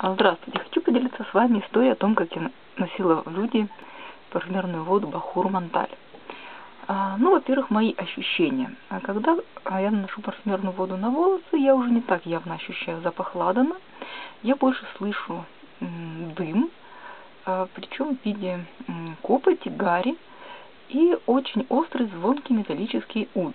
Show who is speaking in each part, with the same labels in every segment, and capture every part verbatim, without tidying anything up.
Speaker 1: Здравствуйте! Хочу поделиться с вами историей о том, как я носила в люди парфюмерную воду Бахур Монталь. Ну, во-первых, мои ощущения. Когда я наношу парфюмерную воду на волосы, я уже не так явно ощущаю запах ладана. Я больше слышу дым, причем в виде копоти, гари и очень острый звонкий металлический уд.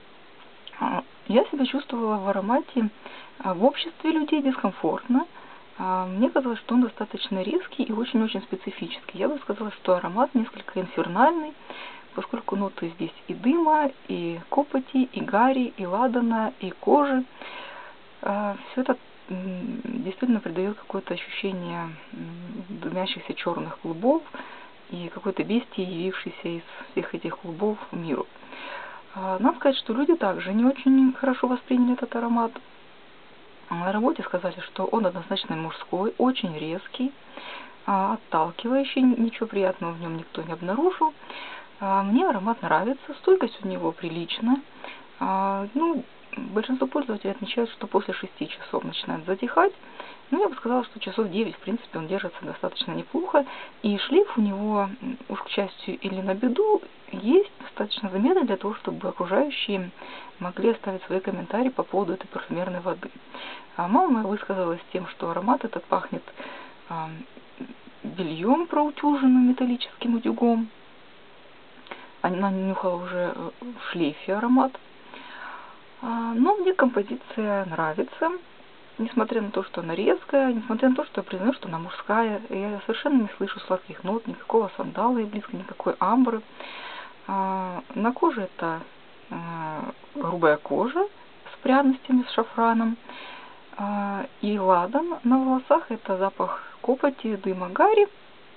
Speaker 1: Я себя чувствовала в аромате в обществе людей дискомфортно. Мне казалось, что он достаточно резкий и очень-очень специфический. Я бы сказала, что аромат несколько инфернальный, поскольку ноты здесь и дыма, и копоти, и гари, и ладана, и кожи. Все это действительно придает какое-то ощущение дымящихся черных клубов и какой-то бестии, явившейся из всех этих клубов миру. Надо сказать, что люди также не очень хорошо восприняли этот аромат. На работе сказали, что он однозначно мужской, очень резкий, отталкивающий, ничего приятного в нем никто не обнаружил. Мне аромат нравится, стойкость у него приличная. Ну, большинство пользователей отмечают, что после шести часов начинает затихать. Ну, я бы сказала, что часов девять, в принципе, он держится достаточно неплохо. И шлейф у него, уж к счастью или на беду, есть достаточно заметный для того, чтобы окружающие могли оставить свои комментарии по поводу этой парфюмерной воды. А мама моя высказалась тем, что аромат этот пахнет а, бельем проутюженным металлическим утюгом. Она нюхала уже в шлейфе аромат. А, но мне композиция нравится. Несмотря на то, что она резкая, несмотря на то, что я признаю, что она мужская, я совершенно не слышу сладких нот, никакого сандала и близко никакой амбры. А, на коже это а, грубая кожа с пряностями, с шафраном. А, и ладан на волосах это запах копоти, дыма, гари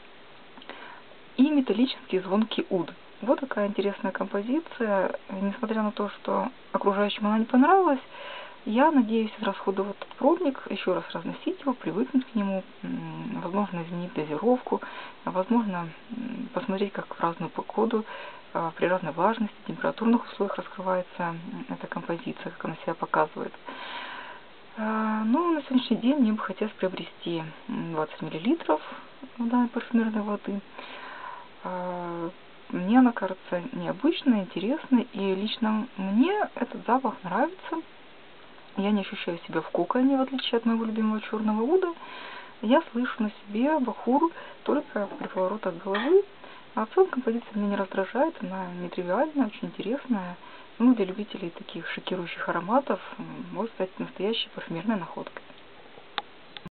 Speaker 1: и металлический звонкий уд. Вот такая интересная композиция. Несмотря на то, что окружающим она не понравилась, я надеюсь израсходовать этот пробник, еще раз разносить его, привыкнуть к нему, возможно, изменить дозировку, возможно, посмотреть, как в разную погоду, при разной влажности, температурных условиях раскрывается эта композиция, как она себя показывает. Ну, на сегодняшний день мне бы хотелось приобрести двадцать миллилитров данной парфюмерной воды. Мне она кажется необычной, интересной, и лично мне этот запах нравится. Я не ощущаю себя в коконе, в отличие от моего любимого черного уда. Я слышу на себе Бахур только при поворотах головы. А в целом композиция меня не раздражает, она нетривиальная, очень интересная. Ну, для любителей таких шокирующих ароматов может стать настоящей парфюмерной находкой.